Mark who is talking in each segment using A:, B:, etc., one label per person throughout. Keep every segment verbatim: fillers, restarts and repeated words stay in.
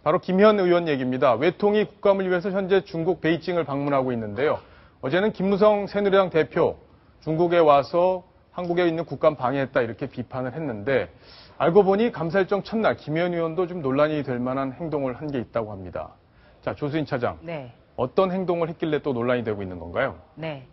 A: 바로 김현 의원 얘기입니다. 외통위 국감을 위해서 현재 중국 베이징을 방문하고 있는데요. 어제는 김무성 새누리당 대표 중국에 와서 한국에 있는 국감 방해했다 이렇게 비판을 했는데 알고 보니 감사일정 첫날 김현 의원도 좀 논란이 될 만한 행동을 한 게 있다고 합니다. 자, 조수인 차장.
B: 네.
A: 어떤 행동을 했길래 또 논란이 되고 있는 건가요?
B: 네.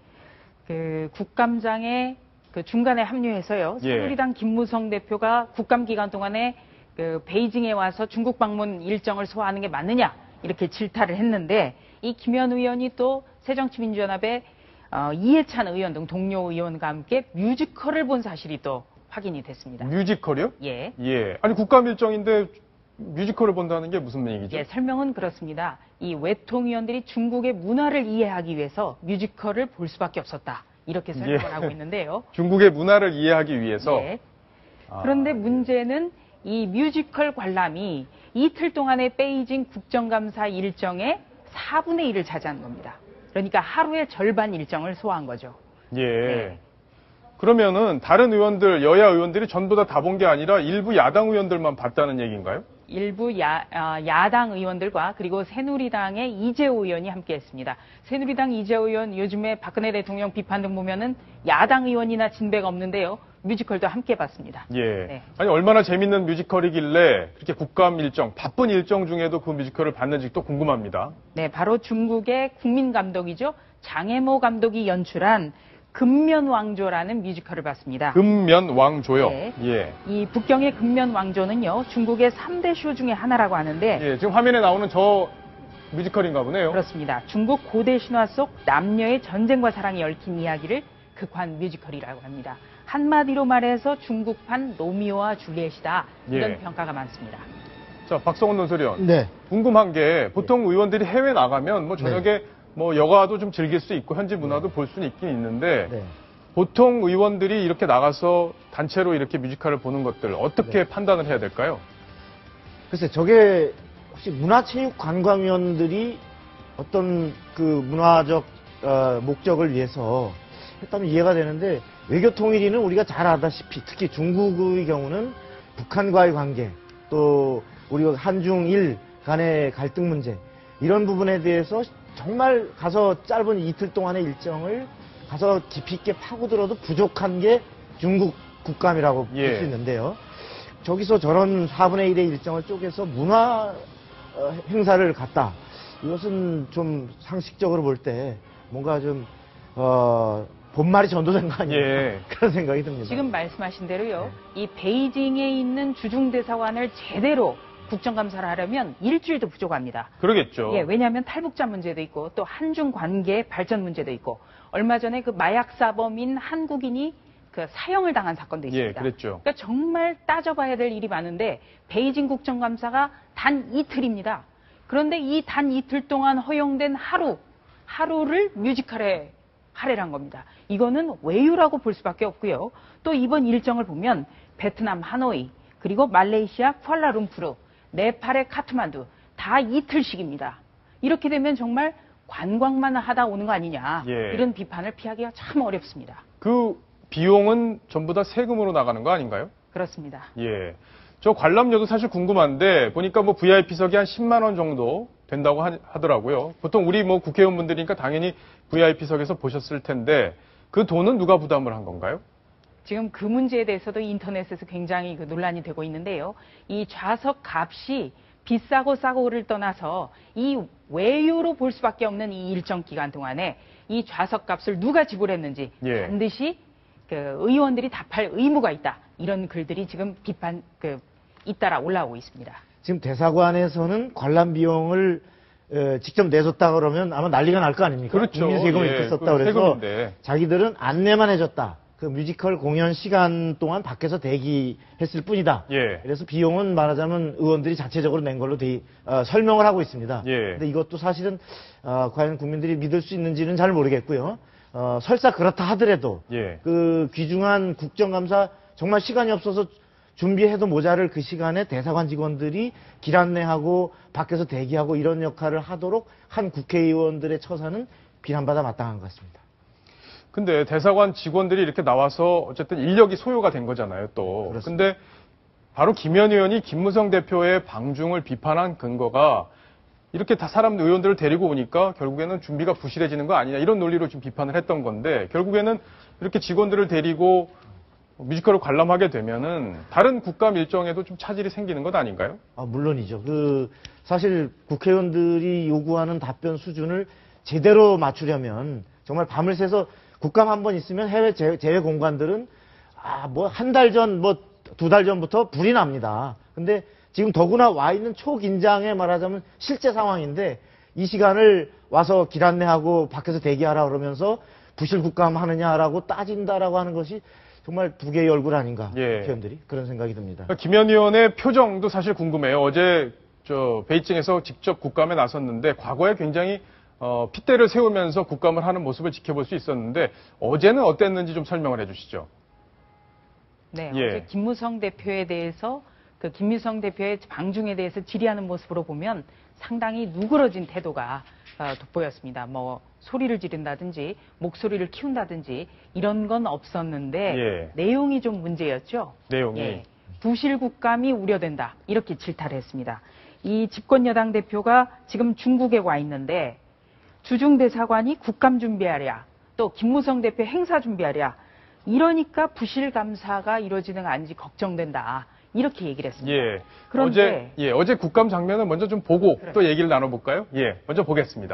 B: 그 국감장에 그 중간에 합류해서요.
A: 예.
B: 새누리당 김무성 대표가 국감 기간 동안에 그 베이징에 와서 중국 방문 일정을 소화하는 게 맞느냐 이렇게 질타를 했는데 이 김현 의원이 또 새정치민주연합의 어, 이해찬 의원 등 동료 의원과 함께 뮤지컬을 본 사실이 또 확인이 됐습니다.
A: 뮤지컬이요?
B: 예.
A: 예. 아니 국감 일정인데 뮤지컬을 본다는 게 무슨 얘기죠?
B: 예, 설명은 그렇습니다. 이 외통위원들이 중국의 문화를 이해하기 위해서 뮤지컬을 볼 수밖에 없었다. 이렇게 설명을
A: 예.
B: 하고 있는데요.
A: 중국의 문화를 이해하기 위해서.
B: 예.
A: 아,
B: 그런데 문제는 이 뮤지컬 관람이 이틀 동안의 베이징 국정감사 일정의 사분의 일을 차지한 겁니다. 그러니까 하루의 절반 일정을 소화한 거죠.
A: 예.
B: 네.
A: 그러면은 다른 의원들, 여야 의원들이 전부 다 다 본 게 아니라 일부 야당 의원들만 봤다는 얘기인가요?
B: 일부 야, 어, 야당 의원들과 그리고 새누리당의 이재호 의원이 함께했습니다. 새누리당 이재호 의원 요즘에 박근혜 대통령 비판 등 보면은 야당 의원이나 진배가 없는데요. 뮤지컬도 함께 봤습니다.
A: 예.
B: 네.
A: 아니 얼마나 재밌는 뮤지컬이길래 그렇게 국감 일정, 바쁜 일정 중에도 그 뮤지컬을 봤는지 또 궁금합니다.
B: 네, 바로 중국의 국민 감독이죠. 장애모 감독이 연출한 근면왕조라는 뮤지컬을 봤습니다.
A: 근면왕조요.
B: 네.
A: 예.
B: 이 북경의 근면왕조는요. 중국의 삼 대 쇼 중에 하나라고 하는데
A: 예. 지금 화면에 나오는 저 뮤지컬인가 보네요.
B: 그렇습니다. 중국 고대 신화 속 남녀의 전쟁과 사랑이 얽힌 이야기를 극화한 뮤지컬이라고 합니다. 한마디로 말해서 중국판 로미오와 줄리엣이다. 이런
A: 예.
B: 평가가 많습니다.
A: 자, 박성훈 논설위원.
C: 네.
A: 궁금한 게 보통 의원들이 해외 나가면 뭐 저녁에
C: 네.
A: 뭐 여가도 좀 즐길 수 있고 현지 문화도 볼 수는 있긴 있는데
C: 네.
A: 보통 의원들이 이렇게 나가서 단체로 이렇게 뮤지컬을 보는 것들 어떻게
C: 네.
A: 판단을 해야 될까요?
C: 글쎄, 저게 혹시 문화체육관광위원들이 어떤 그 문화적 어, 목적을 위해서 했다면 이해가 되는데 외교통일위는 우리가 잘 아다시피 특히 중국의 경우는 북한과의 관계 또 우리가 한중일 간의 갈등 문제 이런 부분에 대해서 정말 가서 짧은 이틀 동안의 일정을 가서 깊이 있게 파고들어도 부족한 게 중국 국감이라고
A: 예.
C: 볼 수 있는데요. 저기서 저런 사분의 일의 일정을 쪼개서 문화 어, 행사를 갔다. 이것은 좀 상식적으로 볼 때 뭔가 좀 어, 본말이 전도된 거 아니에요?
A: 예.
C: 그런 생각이 듭니다.
B: 지금 말씀하신 대로요. 이 베이징에 있는 주중대사관을 제대로 국정감사를 하려면 일주일도 부족합니다.
A: 그러겠죠.
B: 예, 왜냐하면 탈북자 문제도 있고 또 한중 관계 발전 문제도 있고 얼마 전에 그 마약 사범인 한국인이 그 사형을 당한 사건도 있습니다.
A: 예, 그랬죠.
B: 그러니까 정말 따져봐야 될 일이 많은데 베이징 국정감사가 단 이틀입니다. 그런데 이 단 이틀 동안 허용된 하루, 하루를 뮤지컬에 할애한 겁니다. 이거는 외유라고 볼 수밖에 없고요. 또 이번 일정을 보면 베트남 하노이, 그리고 말레이시아 쿠알라룸푸르, 네팔의 카트만두 다 이틀씩입니다. 이렇게 되면 정말 관광만 하다 오는 거 아니냐.
A: 예.
B: 이런 비판을 피하기가 참 어렵습니다.
A: 그 비용은 전부 다 세금으로 나가는 거 아닌가요?
B: 그렇습니다.
A: 예. 저 관람료도 사실 궁금한데 보니까 뭐 브이아이피석이 한 십만 원 정도 된다고 하, 하더라고요. 보통 우리 뭐 국회의원분들이니까 당연히 브이아이피석에서 보셨을 텐데 그 돈은 누가 부담을 한 건가요?
B: 지금 그 문제에 대해서도 인터넷에서 굉장히 그 논란이 되고 있는데요. 이 좌석 값이 비싸고 싸고를 떠나서 이 외유로 볼 수밖에 없는 이 일정 기간 동안에 이 좌석 값을 누가 지불했는지
A: 예.
B: 반드시 그 의원들이 답할 의무가 있다. 이런 글들이 지금 비판 그 잇따라 올라오고 있습니다.
C: 지금 대사관에서는 관람 비용을 어, 직접 내줬다 그러면 아마 난리가 날 거 아닙니까?
A: 그렇죠.
C: 국민 세금을
A: 예,
C: 이렇게 썼다
A: 그
C: 그래서
A: 세금인데.
C: 자기들은 안내만 해줬다. 그 뮤지컬 공연 시간 동안 밖에서 대기했을 뿐이다.
A: 예.
C: 그래서 비용은 말하자면 의원들이 자체적으로 낸 걸로 대, 어, 설명을 하고 있습니다.
A: 예.
C: 근데 이것도 사실은 어, 과연 국민들이 믿을 수 있는지는 잘 모르겠고요. 어, 설사 그렇다 하더라도
A: 예.
C: 그 귀중한 국정감사 정말 시간이 없어서 준비해도 모자를 그 시간에 대사관 직원들이 길 안내하고 밖에서 대기하고 이런 역할을 하도록 한 국회의원들의 처사는 비난받아 마땅한 것 같습니다.
A: 근데 대사관 직원들이 이렇게 나와서 어쨌든 인력이 소요가 된 거잖아요, 또.
C: 그렇습니다.
A: 근데 바로 김현 의원이 김무성 대표의 방중을 비판한 근거가 이렇게 다 사람 의원들을 데리고 오니까 결국에는 준비가 부실해지는 거 아니냐 이런 논리로 지금 비판을 했던 건데 결국에는 이렇게 직원들을 데리고 뮤지컬을 관람하게 되면은 다른 국감 일정에도 좀 차질이 생기는 것 아닌가요?
C: 아, 물론이죠. 그 사실 국회의원들이 요구하는 답변 수준을 제대로 맞추려면 정말 밤을 새서 국감 한 번 있으면 해외 제- 제외 공간들은 아, 뭐 한 달 전, 뭐 두 달 전부터 불이 납니다. 근데 지금 더구나 와 있는 초긴장에 말하자면 실제 상황인데 이 시간을 와서 길 안내하고 밖에서 대기하라 그러면서 부실 국감 하느냐라고 따진다라고 하는 것이 정말 두 개의 얼굴 아닌가
A: 예.
C: 국회의원들이 그런 생각이 듭니다.
A: 김현 의원의 표정도 사실 궁금해요. 어제 저 베이징에서 직접 국감에 나섰는데 과거에 굉장히 어, 핏대를 세우면서 국감을 하는 모습을 지켜볼 수 있었는데 어제는 어땠는지 좀 설명을 해주시죠.
B: 네,
A: 예.
B: 어제 김무성 대표에 대해서 그 김무성 대표의 방중에 대해서 질의하는 모습으로 보면 상당히 누그러진 태도가 어, 돋보였습니다. 뭐 소리를 지른다든지 목소리를 키운다든지 이런 건 없었는데
A: 예.
B: 내용이 좀 문제였죠.
A: 내용이.
B: 예. 부실 국감이 우려된다. 이렇게 질타를 했습니다. 이 집권 여당 대표가 지금 중국에 와 있는데 주중 대사관이 국감 준비하랴, 또 김무성 대표 행사 준비하랴. 이러니까 부실 감사가 이루어지는 거 아닌지 걱정된다. 이렇게 얘기를 했습니다.
A: 예.
B: 그런데
A: 어제 예, 어제 국감 장면을 먼저 좀 보고
B: 그래.
A: 또 얘기를 나눠볼까요? 예, 먼저 보겠습니다.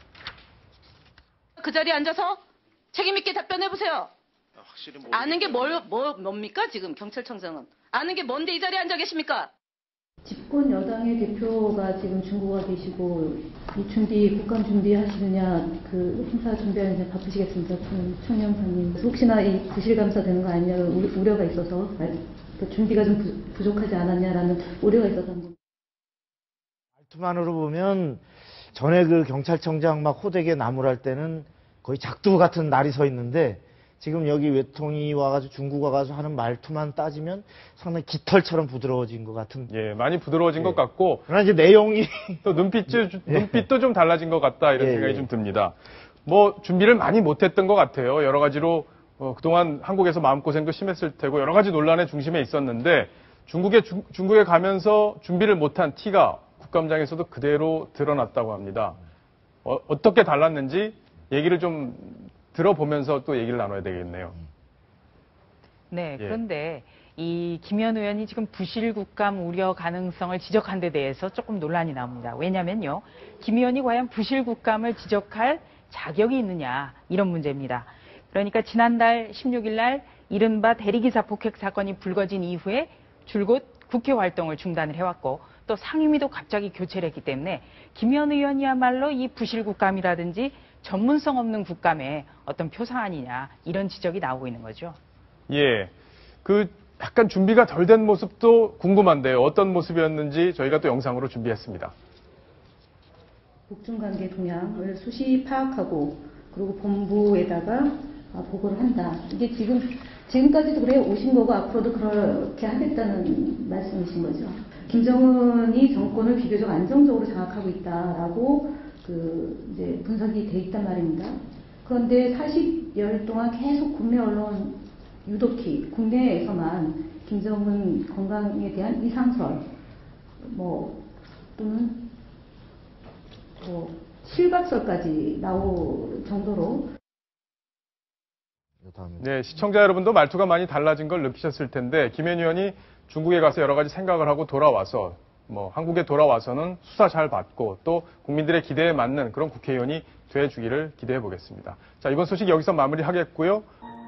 D: 그 자리에 앉아서 책임 있게 답변해 보세요.
E: 확실히 뭐
D: 아는 게 뭘, 뭐, 뭡니까 지금 경찰청장은? 아는 게 뭔데 이 자리에 앉아 계십니까?
F: 집권 여당의 대표가 지금 중국 와 계시고 이 준비 국감 준비하시느냐 그 행사 준비하느냐 바쁘시겠습니다. 총영사님 혹시나 이 부실 감사 되는 거 아니냐 우- 우려가 있어서 그 준비가 좀 부, 부족하지 않았냐라는 우려가 있어서 한번.
C: 말투만으로 보면 전에 그 경찰청장 막 호되게 나무랄 때는 거의 작두 같은 날이 서 있는데 지금 여기 외통이 와가지고 중국 와가지고 하는 말투만 따지면 상당히 깃털처럼 부드러워진 것 같은.
A: 예, 많이 부드러워진
C: 예.
A: 것 같고
C: 그러나 이제 내용이
A: 또 눈빛도 눈빛도 좀 달라진 것 같다 이런
C: 예,
A: 생각이
C: 예.
A: 좀 듭니다. 뭐 준비를 많이 못했던 것 같아요. 여러 가지로 어, 그동안 한국에서 마음고생도 심했을 테고 여러 가지 논란의 중심에 있었는데 중국에 중, 중국에 가면서 준비를 못한 티가 국감장에서도 그대로 드러났다고 합니다. 어, 어떻게 달랐는지 얘기를 좀 들어보면서 또 얘기를 나눠야 되겠네요.
B: 네,
A: 예.
B: 그런데 이 김현 의원이 지금 부실 국감 우려 가능성을 지적한 데 대해서 조금 논란이 나옵니다. 왜냐면요, 김 의원이 과연 부실 국감을 지적할 자격이 있느냐 이런 문제입니다. 그러니까 지난달 십육 일 날 이른바 대리기사 폭행 사건이 불거진 이후에 줄곧 국회 활동을 중단을 해왔고 또 상임위도 갑자기 교체를 했기 때문에 김현 의원이야말로 이 부실 국감이라든지 전문성 없는 국감의 어떤 표상 아니냐 이런 지적이 나오고 있는 거죠.
A: 예, 그 약간 준비가 덜 된 모습도 궁금한데요. 어떤 모습이었는지 저희가 또 영상으로 준비했습니다.
F: 북중관계 동향을 수시 파악하고 그리고 본부에다가 아, 보고를 한다. 이게 지금 지금까지도 그래 오신 거고 앞으로도 그렇게 하겠다는 말씀이신 거죠. 김정은이 정권을 비교적 안정적으로 장악하고 있다라고 그 이제 분석이 돼 있단 말입니다. 그런데 사십여일 동안 계속 국내 언론 유독히 국내에서만 김정은 건강에 대한 이상설 뭐 또는 뭐 실각설까지 나올 정도로.
A: 네, 시청자 여러분도 말투가 많이 달라진 걸 느끼셨을 텐데 김현 의원이 중국에 가서 여러 가지 생각을 하고 돌아와서 뭐 한국에 돌아와서는 수사 잘 받고 또 국민들의 기대에 맞는 그런 국회의원이 돼주기를 기대해 보겠습니다. 자, 이번 소식 여기서 마무리하겠고요.